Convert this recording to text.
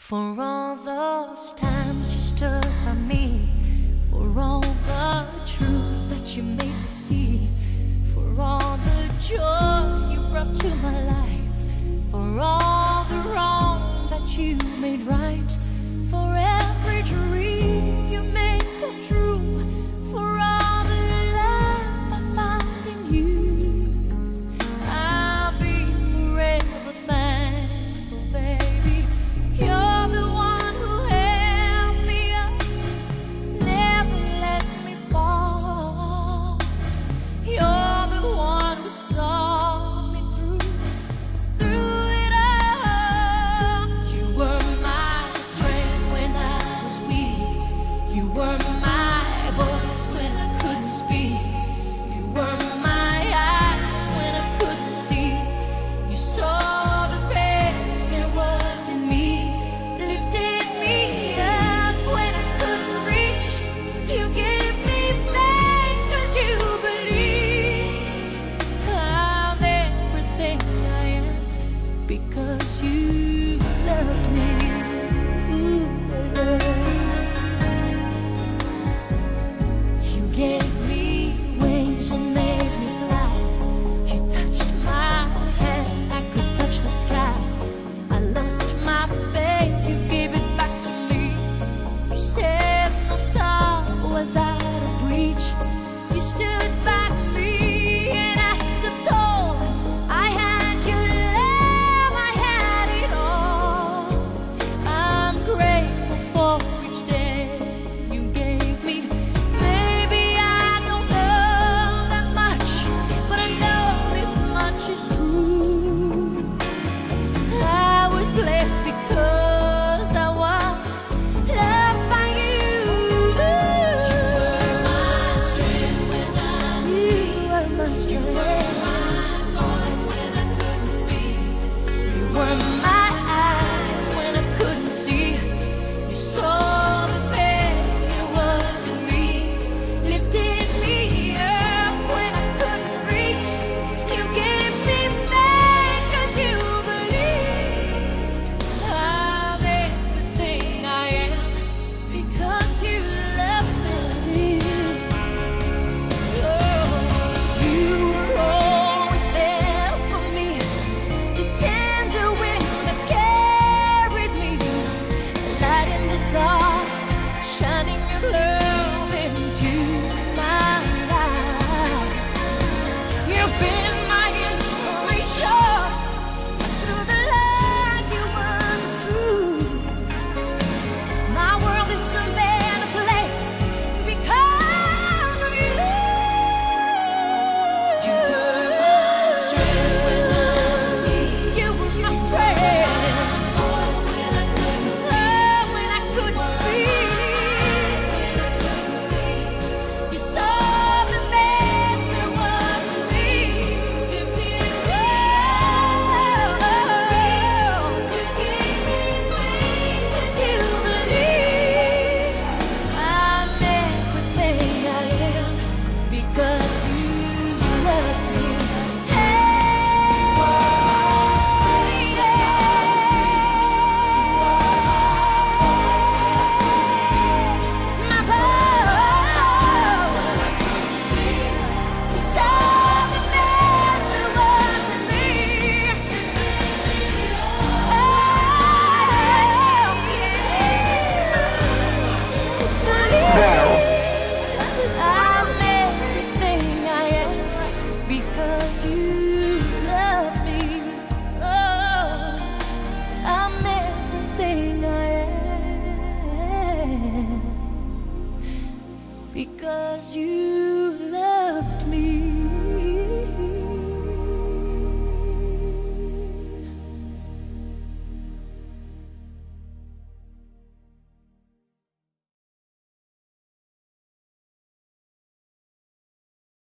For all those times you stood by me, for all the truth that you made me see, for all the joy you brought to my life, for all the wrong that you made right, for every dream you made come true, for all the love I found in you, I'll be forever thankful, baby. You're the one who held me up, never let me fall. You're the one who saw me through it all. You were my strength when I was weak. You were my voice when I couldn't speak. You were my eyes when I couldn't see. You saw the best there was in me, lifted me up when I couldn't reach. You gave me faith 'cause you believe I'm everything I am because you loved me. Ooh, you gave me wings and made me fly. You touched my hand, I could touch the sky. I lost my faith, you gave it back to me. You said no star was out of reach. You stood by me and I stood tall. I had your love, I had it all. I'm grateful for each day you gave me. Maybe I don't know that much, but I know this much is true. I was blessed because I was loved by you. You were my strength when I was weak. You were my strength. You were my voice when I couldn't speak. You were my eyes when I couldn't see. You saw the best there was in me, lifted me up when I couldn't reach. You gave me faith 'cause you believed I'm everything I am because you loved me. You were always there for me, the tender wind that carried me, light in the dark, shining your love into my life. You've been my inspiration through the lies you weren't true. My world is a better place because of you. You were my strength when I was weak. You were my strength. Voice when I couldn't speak. When I couldn't speak. You saw the best there was in me. Lifted me up. You gave me faith 'cause you believed I'm everything I am because you love me. My you saw the best there was in me. I'm everything I am because you love me. Oh, I'm everything I am because you